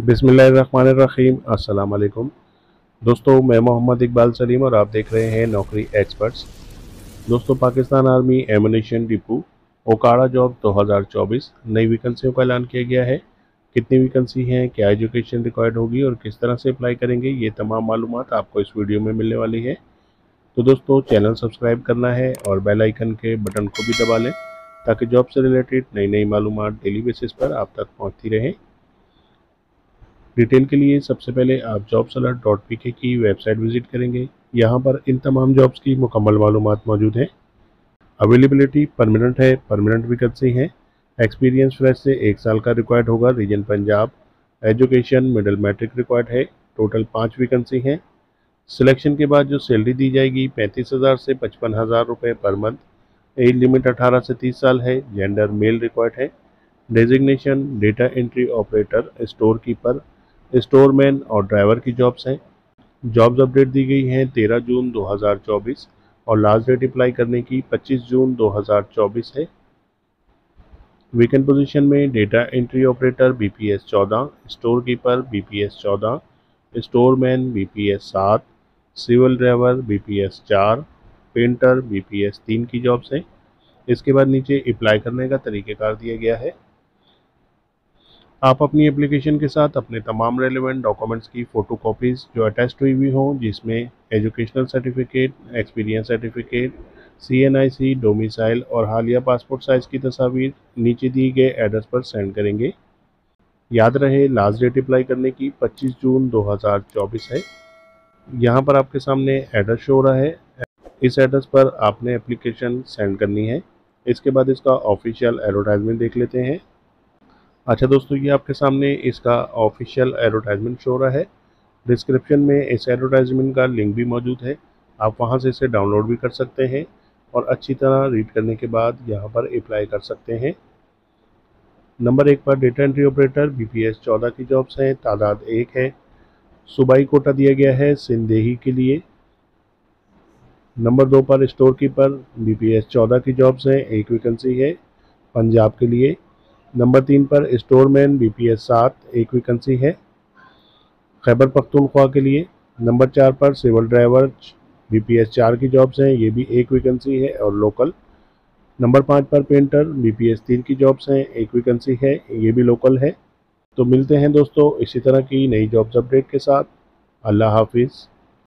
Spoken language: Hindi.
बिस्मिल्लाहिर्रहमानिर्रहीम। अस्सलाम वालेकुम दोस्तों, मैं मोहम्मद इकबाल सलीम और आप देख रहे हैं नौकरी एक्सपर्ट्स। दोस्तों, Pakistan army ammunition depot Okara job 2024 नई वैकेंसियों का ऐलान किया गया है। कितनी वैकेंसी हैं, क्या एजुकेशन रिक्वायर्ड होगी और किस तरह से अप्लाई करेंगे, ये तमाम मालूमात आपको इस वीडियो में मिलने वाली है। तो दोस्तों, चैनल सब्सक्राइब करना है और बेल आइकन के बटन को भी दबा लें ताकि जॉब से रिलेटेड नई नई मालूमात डेली बेसिस पर आप तक पहुँचती रहें। डिटेल के लिए सबसे पहले आप jobsalert.pk की वेबसाइट विजिट करेंगे। यहाँ पर इन तमाम जॉब्स की मुकम्मल मालूमात मौजूद हैं। अवेलेबिलिटी परमानेंट है, परमानेंट वैकेंसी है। एक्सपीरियंस फ्रेश से 1 साल का रिक्वायर्ड होगा, region Punjab. Education middle matric required है। टोटल 5 वैकेंसी हैं। सिलेक्शन के बाद जो सैलरी दी जाएगी 35,000 से 55,000 रुपये पर मंथ। एज लिमिट 18 से 30 साल है। जेंडर मेल रिक्वायर्ड है। Designation data entry operator, store keeper, storeman और ड्राइवर की जॉब्स हैं। जॉब्स अपडेट दी गई हैं 13 जून 2024 और लास्ट डेट अप्लाई करने की 25 जून 2024 है। वैकेंट पोजीशन में data entry operator BPS 14, store keeper BPS 14, storeman BPS 7, civil driver BPS 4, painter BPS 3 की जॉब्स हैं। इसके बाद नीचे अप्लाई करने का तरीक़ेकार दिया गया है। आप अपनी एप्लीकेशन के साथ अपने तमाम रेलेवेंट डॉक्यूमेंट्स की फ़ोटोकॉपीज़ जो अटैच हुई हुई हों, जिसमें educational certificate, experience certificate, CNIC, domicile और हालिया पासपोर्ट साइज़ की तस्वीर नीचे दिए गए एड्रेस पर सेंड करेंगे। याद रहे, लास्ट डेट अप्लाई करने की 25 जून 2024 है। यहाँ पर आपके सामने एड्रेस शो हो रहा है। इस एड्रेस पर आपने एप्लीकेशन सेंड करनी है। इसके बाद इसका ऑफिशियल एडवर्टाइजमेंट देख लेते हैं। अच्छा दोस्तों, ये आपके सामने इसका ऑफिशियल एडवर्टाइजमेंट शो रहा है। डिस्क्रिप्शन में इस एडवर्टाइजमेंट का लिंक भी मौजूद है, आप वहां से इसे डाउनलोड भी कर सकते हैं और अच्छी तरह रीड करने के बाद यहां पर अप्लाई कर सकते हैं। नंबर 1 पर डेटा एंट्री ऑपरेटर BPS 14 की जॉब्स हैं, तादाद 1 है। सूबाई कोटा दिया गया है सिंधेही के लिए। नंबर 2 पर स्टोर कीपर BPS 14 की जॉब्स हैं, 1 वैकेंसी है, पंजाब के लिए। नंबर 3 पर स्टोरमैन BPS 7, 1 वैकेंसी है, खैबर पख्तूनख्वा के लिए। नंबर 4 पर सिविल ड्राइवर BPS 4 की जॉब्स हैं, ये भी 1 वैकेंसी है और लोकल। नंबर 5 पर पेंटर BPS 3 की जॉब्स हैं, 1 वैकेंसी है, ये भी लोकल है। तो मिलते हैं दोस्तों इसी तरह की नई जॉब्स अपडेट के साथ। अल्लाह हाफिज़।